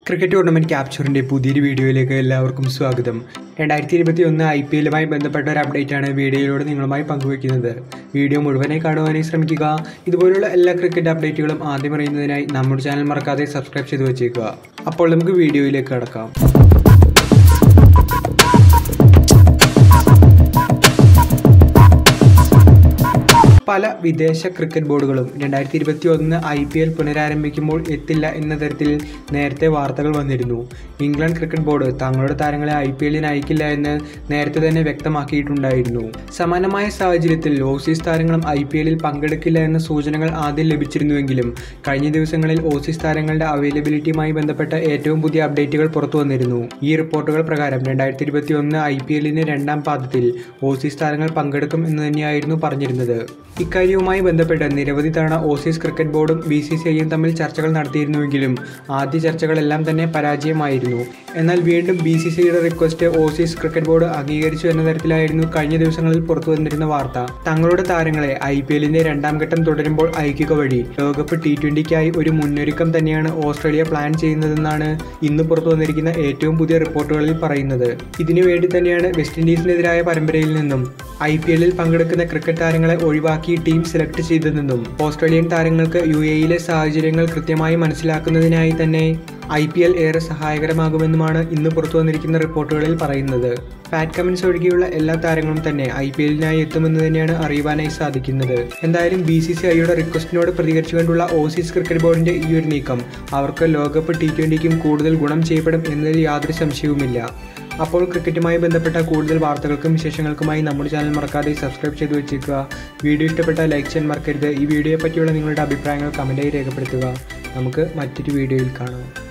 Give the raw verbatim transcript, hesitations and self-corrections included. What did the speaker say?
Cricket tournament ക്യാപ്ചറിൻ്റെ പുതിയൊരു വീഡിയോയിലേക്ക് എല്ലാവർക്കും സ്വാഗതം. രണ്ടായിരത്തി ഇരുപത്തി ഒന്ന് ഐ പി എല്ലുമായി ബന്ധപ്പെട്ട ഒരു അപ്ഡേറ്റാണ് വീഡിയോയിലൂടെ നിങ്ങളുമായി പങ്കുവയ്ക്കുന്നത്. വീഡിയോ മുഴുവനായി കാണുവാനായി ശ്രമിക്കുക. ഇതുപോലുള്ള എല്ലാ ക്രിക്കറ്റ് അപ്ഡേറ്റുകളും ആദ്യം അറിയുന്നതിനായി നമ്മുടെ ചാനൽ മറക്കാതെ സബ്സ്ക്രൈബ് ചെയ്ത് വെച്ചേക്കുക. അപ്പോൾ നമുക്ക് വീഡിയോയിലേക്ക് കടക്കാം. പല വിദേശ ക്രിക്കറ്റ് ബോർഡുകളും രണ്ടായിരത്തി ഇരുപത്തി ഒന്ന് ഐ പി എൽ പുനരാരംഭിക്കുമ്പോൾ എത്തില്ല എന്ന തരത്തിൽ നേരത്തെ വാർത്തകൾ വന്നിരുന്നു. ഇംഗ്ലണ്ട് ക്രിക്കറ്റ് ബോർഡ് തങ്ങളുടെ താരങ്ങളെ ഐ പി എല്ലിന് അയക്കില്ല എന്ന് നേരത്തെ തന്നെ വ്യക്തമാക്കിയിട്ടുണ്ടായിരുന്നു. സമാനമായ സാഹചര്യത്തിൽ ഓസീസ് താരങ്ങളും ഐ പി എല്ലിൽ പങ്കെടുക്കില്ല എന്ന സൂചനകൾ ആദ്യം ലഭിച്ചിരുന്നുവെങ്കിലും കഴിഞ്ഞ ദിവസങ്ങളിൽ ഓസീസ് താരങ്ങളുടെ അവൈലബിലിറ്റിയുമായി ബന്ധപ്പെട്ട ഏറ്റവും പുതിയ അപ്ഡേറ്റുകൾ പുറത്തു വന്നിരുന്നു. ഈ റിപ്പോർട്ടുകൾ പ്രകാരം രണ്ടായിരത്തി ഇരുപത്തി ഒന്ന് ഐ പി എല്ലിന് രണ്ടാം പാദത്തിൽ ഓസീസ് താരങ്ങൾ പങ്കെടുക്കും എന്ന് തന്നെയായിരുന്നു പറഞ്ഞിരുന്നത്. ഇക്കാര്യവുമായി ബന്ധപ്പെട്ട് നിരവധി തവണ ഓസീസ് ക്രിക്കറ്റ് ബോർഡും ബി സി സി ഐയും തമ്മിൽ ചർച്ചകൾ നടത്തിയിരുന്നുവെങ്കിലും ആദ്യ ചർച്ചകളെല്ലാം തന്നെ പരാജയമായിരുന്നു. എന്നാൽ വീണ്ടും ബി സി സി ഐയുടെ റിക്വസ്റ്റ് ഓസീസ് ക്രിക്കറ്റ് ബോർഡ് അംഗീകരിച്ചു എന്ന തരത്തിലായിരുന്നു കഴിഞ്ഞ ദിവസങ്ങളിൽ പുറത്തു വന്നിരുന്ന വാർത്ത. തങ്ങളുടെ താരങ്ങളെ ഐ പി എല്ലിന്റെ രണ്ടാം ഘട്ടം തുടരുമ്പോൾ അയക്കുക വഴി ലോകകപ്പ് ടി ട്വന്റിക്കായി ഒരു മുന്നൊരുക്കം തന്നെയാണ് ഓസ്ട്രേലിയ പ്ലാൻ ചെയ്യുന്നതെന്നാണ് ഇന്ന് പുറത്തു വന്നിരിക്കുന്ന ഏറ്റവും പുതിയ റിപ്പോർട്ടുകളിൽ പറയുന്നത്. ഇതിനുവേണ്ടി തന്നെയാണ് വെസ്റ്റ് ഇൻഡീസിനെതിരായ പരമ്പരയിൽ നിന്നും ഐ പി എല്ലിൽ പങ്കെടുക്കുന്ന ക്രിക്കറ്റ് താരങ്ങളെ ഒഴിവാക്കി ടീം സെലക്ട് ചെയ്തതെന്നും ഓസ്ട്രേലിയൻ താരങ്ങൾക്ക് യു എയിലെ സാഹചര്യങ്ങൾ കൃത്യമായി മനസ്സിലാക്കുന്നതിനായി തന്നെ ഐ പി എൽ ഏറെ സഹായകരമാകുമെന്നുമാണ് ഇന്ന് പുറത്തു വന്നിരിക്കുന്ന റിപ്പോർട്ടുകളിൽ പറയുന്നത്. പാറ്റ് കമിൻസ് ഒഴികെയുള്ള എല്ലാ താരങ്ങളും തന്നെ ഐ പി എല്ലിനായി എത്തുമെന്ന് തന്നെയാണ് അറിയുവാനായി സാധിക്കുന്നത്. എന്തായാലും ബി സി സി ഐയുടെ റിക്വസ്റ്റിനോട് പ്രതികരിച്ചുകൊണ്ടുള്ള ഓസീസ് ക്രിക്കറ്റ് ബോർഡിന്റെ ഈ ഒരു നീക്കം അവർക്ക് ലോകകപ്പ് ടി ട്വന്റിക്കും കൂടുതൽ ഗുണം ചെയ്യപ്പെടും എന്നതിൽ യാതൊരു സംശയവുമില്ല. അപ്പോൾ ക്രിക്കറ്റുമായി ബന്ധപ്പെട്ട കൂടുതൽ വാർത്തകൾക്കും വിശേഷങ്ങൾക്കുമായി നമ്മുടെ ചാനൽ മറക്കാതെ സബ്സ്ക്രൈബ് ചെയ്ത് വെച്ചേക്കുക. വീഡിയോ ഇഷ്ടപ്പെട്ടാൽ ലൈക്ക് ചെയ്യാൻ മറക്കരുത്. ഈ വീഡിയോയെ പറ്റിയുള്ള നിങ്ങളുടെ അഭിപ്രായങ്ങൾ കമൻറ്റായി രേഖപ്പെടുത്തുക. നമുക്ക് മറ്റൊരു വീഡിയോയിൽ കാണാം.